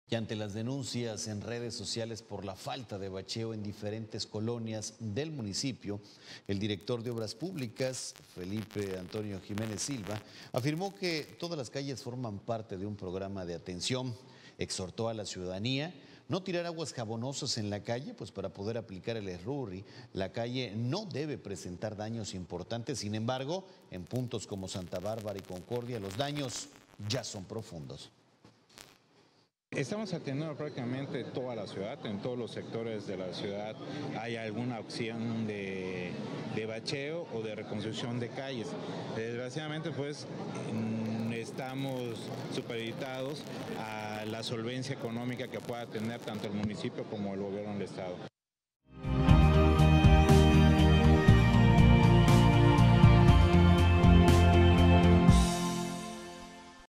Y ante las denuncias en redes sociales por la falta de bacheo en diferentes colonias del municipio, el director de Obras Públicas, Felipe Antonio Jiménez Silva, afirmó que todas las calles forman parte de un programa de atención. Exhortó a la ciudadanía no tirar aguas jabonosas en la calle, pues para poder aplicar el ESRURI, la calle no debe presentar daños importantes. Sin embargo, en puntos como Santa Bárbara y Concordia, los daños ya son profundos. Estamos atendiendo prácticamente toda la ciudad, en todos los sectores de la ciudad hay alguna opción de bacheo o de reconstrucción de calles. Desgraciadamente pues estamos supeditados a la solvencia económica que pueda tener tanto el municipio como el gobierno del estado.